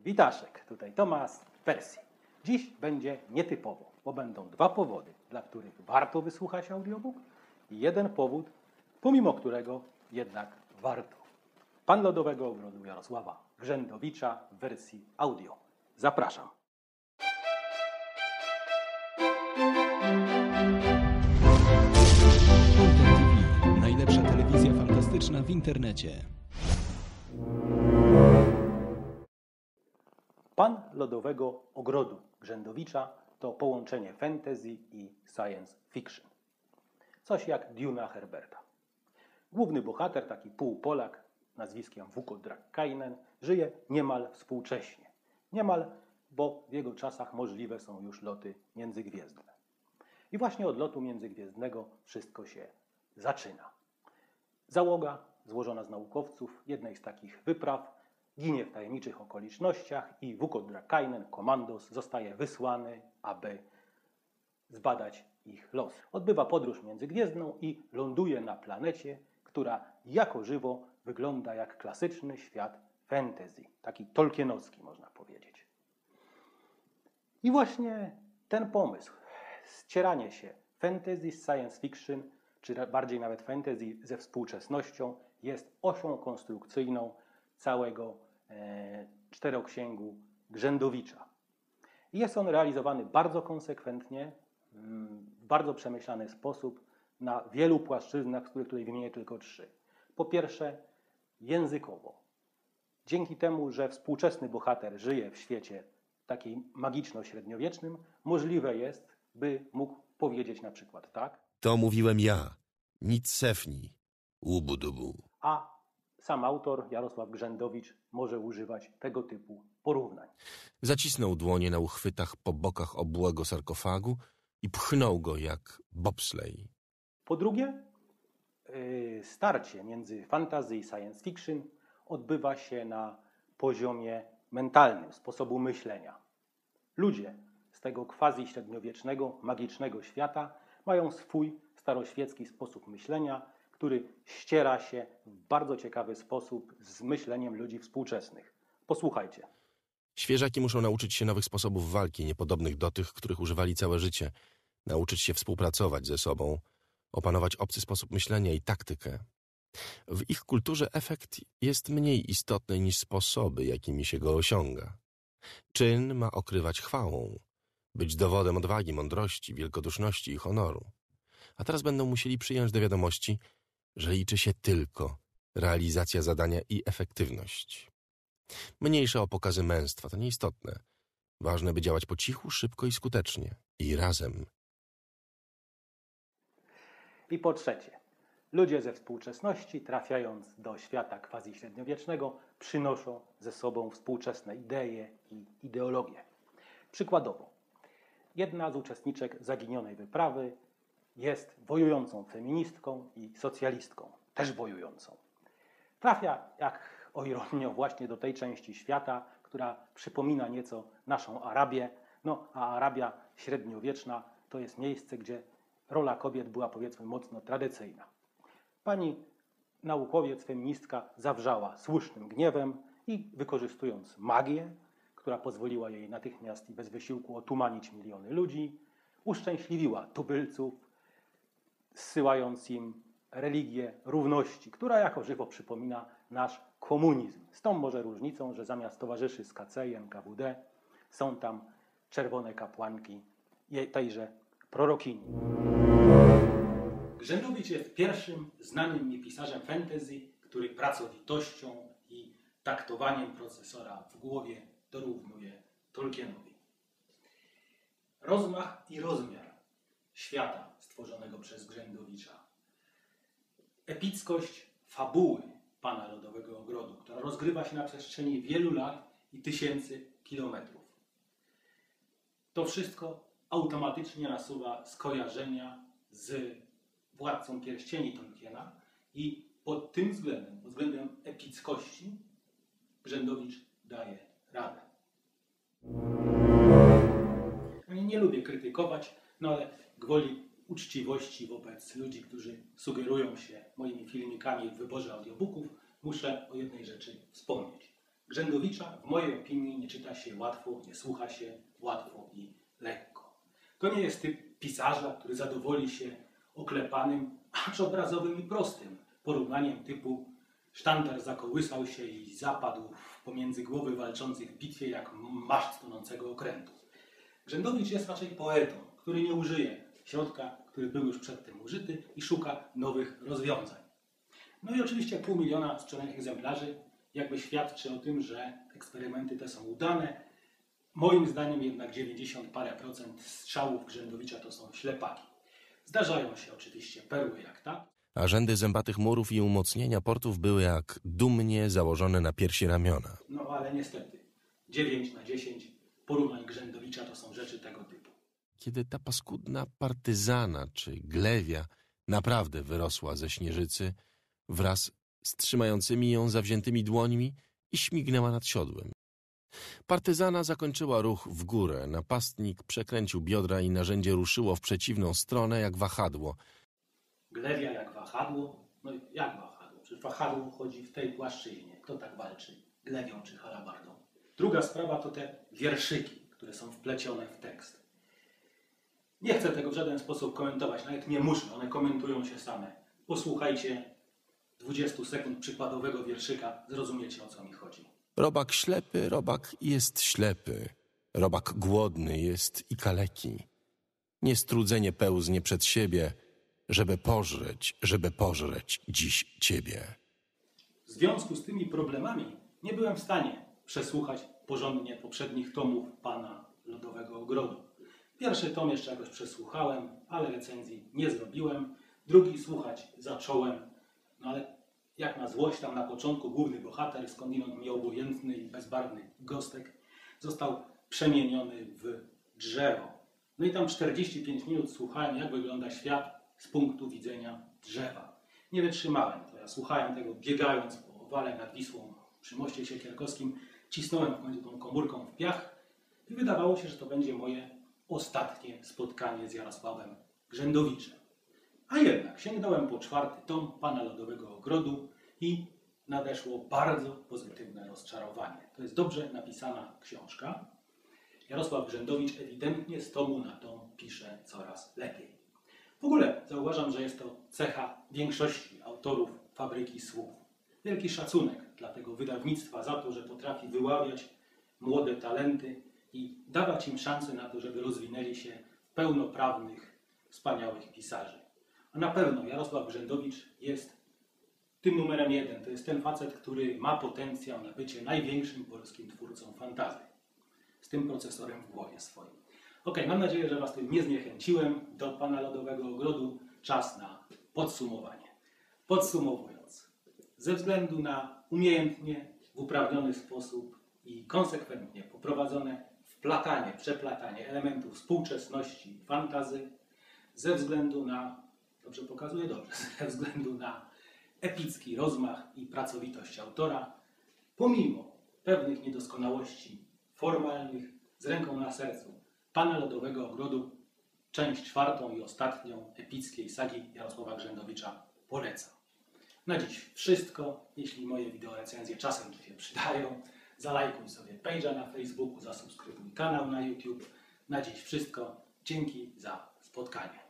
Witaszek, tutaj Tomasz w wersji. Dziś będzie nietypowo, bo będą dwa powody, dla których warto wysłuchać audiobook i jeden powód, pomimo którego jednak warto. Pan Lodowego Ogrodu Jarosława Grzędowicza w wersji audio. Zapraszam. TV. Najlepsza telewizja fantastyczna w internecie. Pan Lodowego Ogrodu Grzędowicza to połączenie fantasy i science fiction. Coś jak Duna Herberta. Główny bohater, taki półpolak, nazwiskiem Wukod Drakkainen, żyje niemal współcześnie. Niemal, bo w jego czasach możliwe są już loty międzygwiezdne. I właśnie od lotu międzygwiezdnego wszystko się zaczyna. Załoga, złożona z naukowców jednej z takich wypraw, ginie w tajemniczych okolicznościach i Wukod Drakkainen, komandos, zostaje wysłany, aby zbadać ich los. Odbywa podróż międzygwiezdną i ląduje na planecie, która jako żywo wygląda jak klasyczny świat fantasy. Taki tolkienowski, można powiedzieć. I właśnie ten pomysł, ścieranie się fantasy z science fiction, czy bardziej nawet fantasy ze współczesnością, jest osią konstrukcyjną całego czteroksięgu Grzędowicza. Jest on realizowany bardzo konsekwentnie, w bardzo przemyślany sposób, na wielu płaszczyznach, z których tutaj wymienię tylko 3. Po pierwsze, językowo. Dzięki temu, że współczesny bohater żyje w świecie takiej magiczno-średniowiecznym, możliwe jest, by mógł powiedzieć na przykład tak. To mówiłem ja. Nic sefni. Ubu-dubu. A sam autor, Jarosław Grzędowicz, może używać tego typu porównań. Zacisnął dłonie na uchwytach po bokach obłego sarkofagu i pchnął go jak bobslej. Po drugie, starcie między fantasy i science fiction odbywa się na poziomie mentalnym, sposobu myślenia. Ludzie z tego quasi-średniowiecznego, magicznego świata mają swój staroświecki sposób myślenia, który ściera się w bardzo ciekawy sposób z myśleniem ludzi współczesnych. Posłuchajcie. Świeżaki muszą nauczyć się nowych sposobów walki, niepodobnych do tych, których używali całe życie. Nauczyć się współpracować ze sobą, opanować obcy sposób myślenia i taktykę. W ich kulturze efekt jest mniej istotny niż sposoby, jakimi się go osiąga. Czyn ma okrywać chwałą, być dowodem odwagi, mądrości, wielkoduszności i honoru. A teraz będą musieli przyjąć do wiadomości, że liczy się tylko realizacja zadania i efektywność. Mniejsza o pokazy męstwa, to nieistotne. Ważne, by działać po cichu, szybko i skutecznie. I razem. I po trzecie, ludzie ze współczesności, trafiając do świata quasi-średniowiecznego, przynoszą ze sobą współczesne idee i ideologie. Przykładowo, jedna z uczestniczek zaginionej wyprawy jest wojującą feministką i socjalistką, też wojującą. Trafia, jak o ironię, właśnie do tej części świata, która przypomina nieco naszą Arabię. No, a Arabia średniowieczna to jest miejsce, gdzie rola kobiet była, powiedzmy, mocno tradycyjna. Pani naukowiec, feministka zawrzała słusznym gniewem i wykorzystując magię, która pozwoliła jej natychmiast i bez wysiłku otumanić miliony ludzi, uszczęśliwiła tubylców, zsyłając im religię równości, która jako żywo przypomina nasz komunizm. Z tą może różnicą, że zamiast towarzyszy z KC i NKWD są tam czerwone kapłanki tejże prorokini. Grzędowicz jest pierwszym znanym mi pisarzem fantasy, który pracowitością i taktowaniem procesora w głowie dorównuje Tolkienowi. Rozmach i rozmiar świata stworzonego przez Grzędowicza, epickość fabuły Pana Lodowego Ogrodu, która rozgrywa się na przestrzeni wielu lat i tysięcy kilometrów. To wszystko automatycznie nasuwa skojarzenia z Władcą Pierścieni Tolkiena i pod tym względem, pod względem epickości, Grzędowicz daje radę. Nie lubię krytykować, no ale gwoli uczciwości wobec ludzi, którzy sugerują się moimi filmikami w wyborze audiobooków, muszę o jednej rzeczy wspomnieć. Grzędowicza w mojej opinii nie czyta się łatwo, nie słucha się łatwo i lekko. To nie jest typ pisarza, który zadowoli się oklepanym, acz obrazowym i prostym porównaniem typu sztandar zakołysał się i zapadł pomiędzy głowy walczących w bitwie jak maszt tonącego okrętu. Grzędowicz jest raczej poetą, który nie użyje środka, który był już przedtem użyty i szuka nowych rozwiązań. No i oczywiście 500 000 sprzedanych egzemplarzy jakby świadczy o tym, że eksperymenty te są udane. Moim zdaniem jednak 90 parę procent strzałów Grzędowicza to są ślepaki. Zdarzają się oczywiście perły jak ta. A rzędy zębatych murów i umocnienia portów były jak dumnie założone na piersi ramiona. No ale niestety 9 na 10 porównań Grzędowicza to są rzeczy tego typu. Kiedy ta paskudna partyzana czy glewia naprawdę wyrosła ze śnieżycy wraz z trzymającymi ją zawziętymi dłońmi i śmignęła nad siodłem. Partyzana zakończyła ruch w górę, napastnik przekręcił biodra i narzędzie ruszyło w przeciwną stronę jak wahadło. Glewia jak wahadło? No jak wahadło? Przecież wahadło chodzi w tej płaszczyźnie. Kto tak walczy? Glewią czy halabardą? Druga sprawa to te wierszyki, które są wplecione w tekst. Nie chcę tego w żaden sposób komentować, nawet nie muszę, one komentują się same. Posłuchajcie 20 sekund przykładowego wierszyka, zrozumiecie, o co mi chodzi. Robak ślepy, robak jest ślepy. Robak głodny jest i kaleki. Niestrudzenie pełznie przed siebie, żeby pożreć dziś ciebie. W związku z tymi problemami nie byłem w stanie przesłuchać porządnie poprzednich tomów Pana Lodowego Ogrodu. Pierwszy tom jeszcze jakoś przesłuchałem, ale recenzji nie zrobiłem. Drugi słuchać zacząłem, no ale jak na złość tam na początku główny bohater, skądinąd mi obojętny i bezbarwny gostek, został przemieniony w drzewo. No i tam 45 minut słuchałem, jak wygląda świat z punktu widzenia drzewa. Nie wytrzymałem to. Ja słuchałem tego biegając po wale nad Wisłą przy moście siekierkowskim, cisnąłem w końcu tą komórką w piach i wydawało się, że to będzie moje ostatnie spotkanie z Jarosławem Grzędowiczem. A jednak sięgnąłem po 4. tom Pana Lodowego Ogrodu i nadeszło bardzo pozytywne rozczarowanie. To jest dobrze napisana książka. Jarosław Grzędowicz ewidentnie z tomu na tom pisze coraz lepiej. W ogóle zauważam, że jest to cecha większości autorów Fabryki Słów. Wielki szacunek dla tego wydawnictwa za to, że potrafi wyławiać młode talenty i dawać im szansę na to, żeby rozwinęli się w pełnoprawnych, wspaniałych pisarzy. A na pewno Jarosław Grzędowicz jest tym numerem 1. To jest ten facet, który ma potencjał na bycie największym polskim twórcą fantazji. Z tym procesorem w głowie swoim. Mam nadzieję, że Was tym nie zniechęciłem do Pana Lodowego Ogrodu. Czas na podsumowanie. Podsumowując, ze względu na umiejętnie, w uprawniony sposób i konsekwentnie poprowadzone wplatanie, przeplatanie elementów współczesności, fantazy, ze względu na, ze względu na epicki rozmach i pracowitość autora, pomimo pewnych niedoskonałości formalnych, z ręką na sercu, Pana Lodowego Ogrodu, część 4. i ostatnią epickiej sagi Jarosława Grzędowicza polecam. Na dziś wszystko. Jeśli moje wideorecenzje czasem Ci się przydają, zalajkuj sobie page'a na Facebooku, zasubskrybuj kanał na YouTube. Na dziś wszystko. Dzięki za spotkanie.